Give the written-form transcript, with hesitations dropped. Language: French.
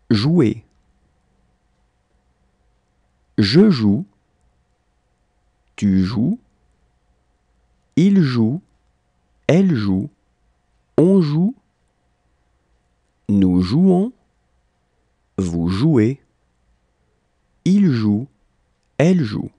Jouer. Je joue. Tu joues. Il joue. Elle joue. On joue. Nous jouons. Vous jouez. Il joue. Elle joue.